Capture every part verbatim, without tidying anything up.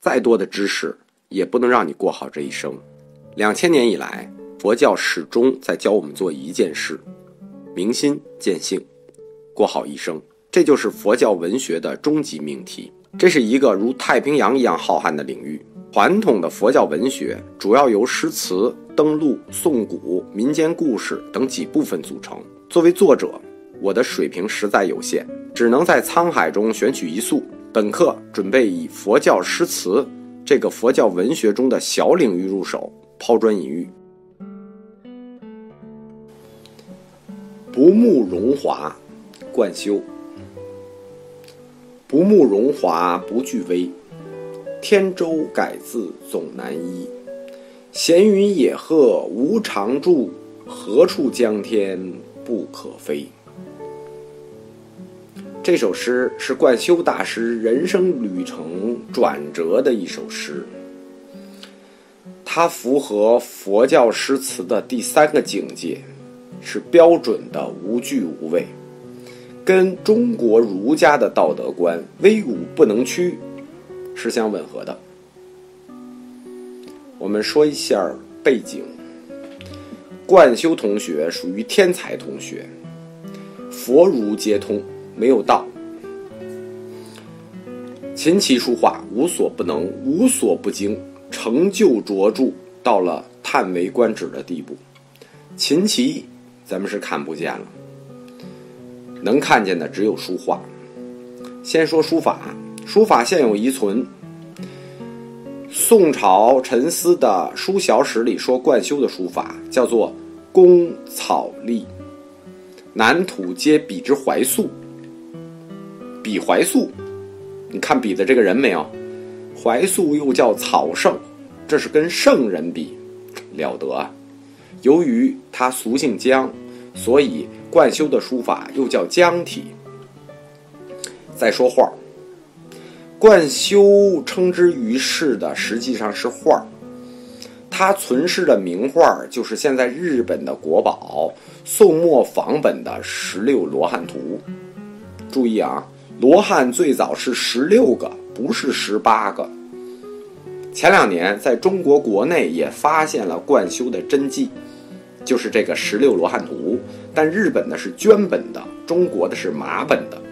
再多的知识也不能让你过好这一生。两千年以来，佛教始终在教我们做一件事：明心见性，过好一生。这就是佛教文学的终极命题。这是一个如太平洋一样浩瀚的领域。传统的佛教文学主要由诗词、登录、颂古、民间故事等几部分组成。作为作者，我的水平实在有限，只能在沧海中选取一粟。本课准备以佛教诗词这个佛教文学中的小领域入手，抛砖引玉。不慕荣华，贯休。不慕荣华不惧威，天舟改字总难依。闲云野鹤无常住，何处江天不可飞。这首诗是贯休大师人生旅程转折的一首诗，它符合佛教诗词的第三个境界，是标准的无惧无畏，跟中国儒家的道德观威武不能屈是相吻合的。我们说一下背景。贯休同学属于天才同学，佛儒皆通，没有道。琴棋书画无所不能，无所不精，成就卓著到了叹为观止的地步。琴棋咱们是看不见了，能看见的只有书画。先说书法，书法现有遗存。宋朝陈思的《书小史》里说贯休的书法叫做工草隶，南土皆比之怀素。比怀素，你看比的这个人没有？怀素又叫草圣，这是跟圣人比，了得啊！由于他俗姓姜，所以贯休的书法又叫姜体。再说画，贯休称之于世的实际上是画，他存世的名画就是现在日本的国宝宋末仿本的《十六罗汉图》。注意啊，罗汉最早是十六个，不是十八个。前两年在中国国内也发现了贯休的真迹，就是这个《十六罗汉图》，但日本的是绢本的，中国的是麻本的。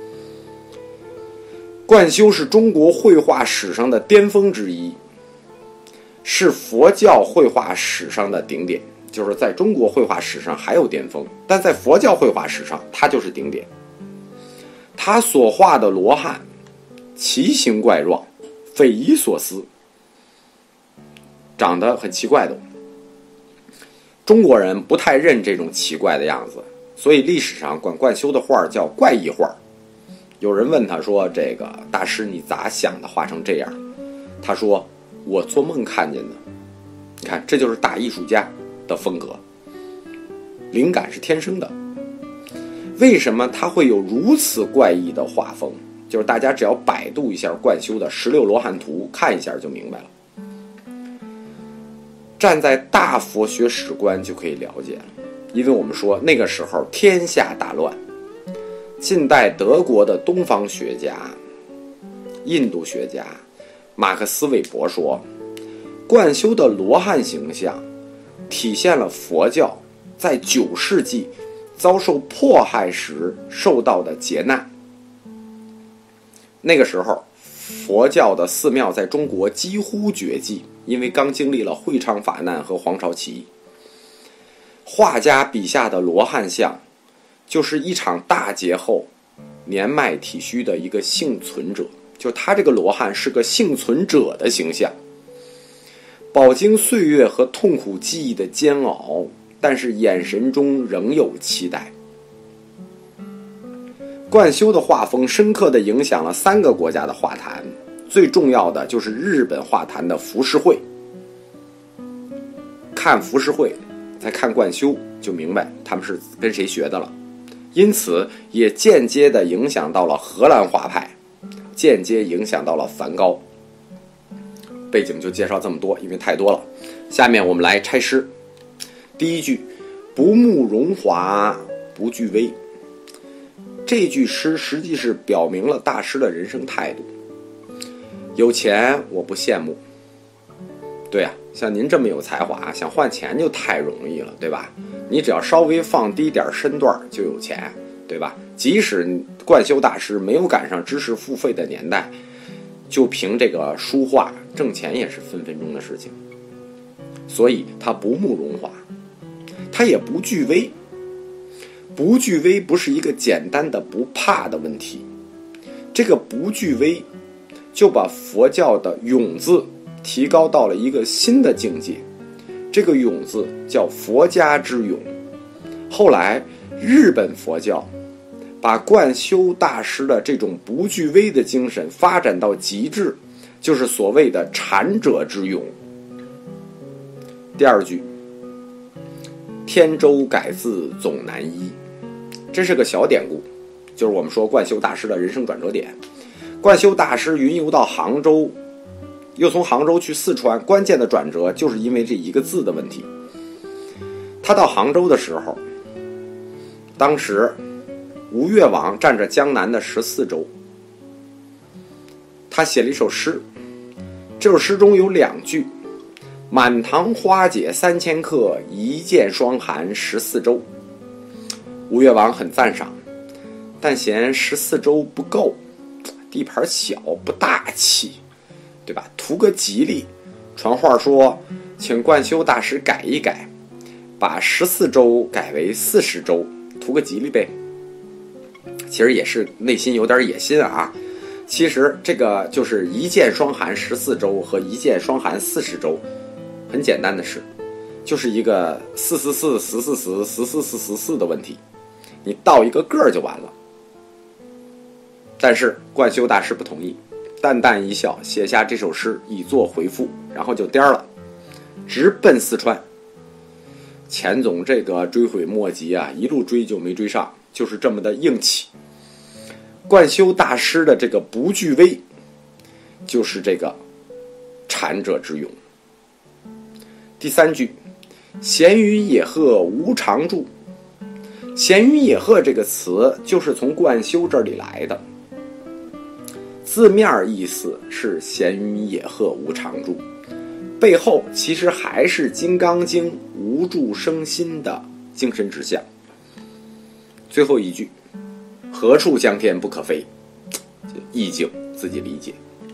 贯休是中国绘画史上的巅峰之一，是佛教绘画史上的顶点，就是在中国绘画史上还有巅峰，但在佛教绘画史上它就是顶点。他所画的罗汉奇形怪状，匪夷所思，长得很奇怪的。中国人不太认这种奇怪的样子，所以历史上管贯休的画叫怪异画。有人问他说，这个大师你咋想的画成这样？他说，我做梦看见的。你看，这就是大艺术家的风格，灵感是天生的。为什么他会有如此怪异的画风？就是大家只要百度一下贯休的《十六罗汉图》，看一下就明白了。站在大佛学史观就可以了解了，因为我们说那个时候天下大乱，近代德国的东方学家、印度学家马克思韦伯说，贯休的罗汉形象体现了佛教在九世纪遭受迫害时受到的劫难。那个时候佛教的寺庙在中国几乎绝迹，因为刚经历了会昌法难和黄巢起义。画家笔下的罗汉像就是一场大劫后年迈体虚的一个幸存者，就他这个罗汉是个幸存者的形象，饱经岁月和痛苦记忆的煎熬，但是眼神中仍有期待。贯休的画风深刻地影响了三个国家的画坛，最重要的就是日本画坛的浮世绘。看浮世绘再看贯休就明白他们是跟谁学的了，因此也间接地影响到了荷兰画派，间接影响到了梵高。背景就介绍这么多，因为太多了。下面我们来拆诗。第一句，不慕荣华不惧威。这句诗实际是表明了大师的人生态度。 有钱我不羡慕，对啊，像您这么有才华，想换钱就太容易了，对吧？你只要稍微放低点身段就有钱，对吧？即使冠休大师没有赶上知识付费的年代，就凭这个书画挣钱也是分分钟的事情。所以他不慕荣华，他也不惧威。不惧威不是一个简单的不怕的问题，这个不惧威就把佛教的勇字提高到了一个新的境界。这个勇字叫佛家之勇。后来日本佛教把冠休大师的这种不惧威的精神发展到极致，就是所谓的禅者之勇。第二句，天舟改字总难依，这是个小典故，就是我们说冠休大师的人生转折点。冠休大师云游到杭州，又从杭州去四川，关键的转折就是因为这一个字的问题。他到杭州的时候，当时吴越王占着江南的十四州，他写了一首诗，这首诗中有两句：满堂花解三千客，一剑霜寒十四州。吴越王很赞赏，但嫌十四州不够，地盘小不大气，对吧？图个吉利，传话说请冠休大师改一改，把十四州改为四十州，图个吉利呗。其实也是内心有点野心啊。其实这个就是一剑霜寒十四州和一剑霜寒四十州，很简单的事，就是一个四四四十四十十四四十四的问题，你倒一个个儿就完了。但是冠休大师不同意，淡淡一笑，写下这首诗以作回复，然后就颠了，直奔四川。钱总这个追悔莫及啊，一路追就没追上，就是这么的硬气。冠休大师的这个不惧威，就是这个禅者之勇。第三句，闲云野鹤无常住。闲云野鹤这个词就是从冠休这里来的，字面意思是闲云野鹤无常住，背后其实还是《金刚经》无住生心的精神指向。最后一句，何处江天不可飞，意境自己理解。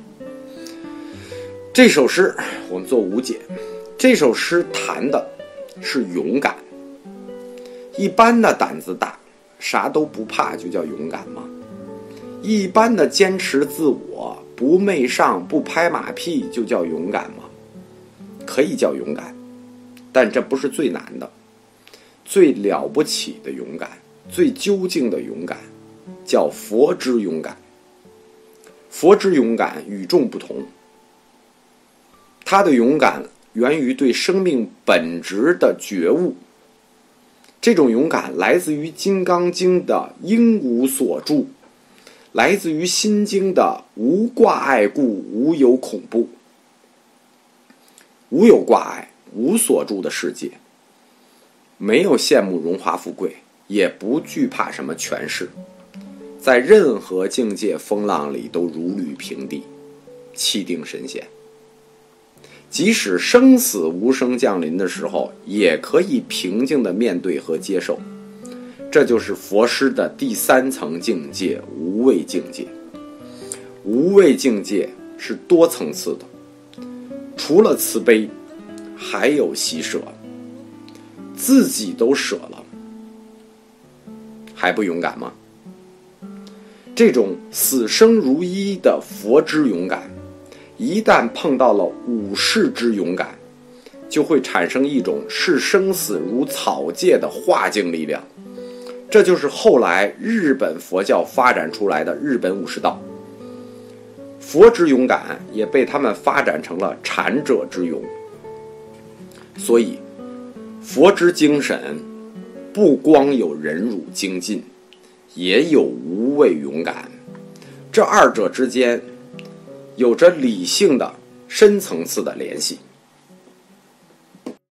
这首诗我们做无解，这首诗谈的是勇敢。一般的胆子大，啥都不怕就叫勇敢吗？一般的坚持自我，不媚上不拍马屁就叫勇敢吗？可以叫勇敢，但这不是最难的。最了不起的勇敢，最究竟的勇敢，叫佛之勇敢。佛之勇敢与众不同，他的勇敢源于对生命本质的觉悟。这种勇敢来自于《金刚经》的应无所住，来自于《心经》的无挂碍故，无有恐怖。无有挂碍，无所住的世界，没有羡慕荣华富贵，也不惧怕什么权势，在任何境界风浪里都如履平地，气定神闲。即使生死无声降临的时候，也可以平静地面对和接受。这就是佛师的第三层境界，无畏境界。无畏境界是多层次的，除了慈悲，还有喜舍。自己都舍了，还不勇敢吗？这种死生如一的佛之勇敢，一旦碰到了武士之勇敢，就会产生一种视生死如草芥的化境力量。这就是后来日本佛教发展出来的日本武士道。佛之勇敢也被他们发展成了禅者之勇。所以佛之精神不光有忍辱精进，也有无畏勇敢，这二者之间有着理性的深层次的联系。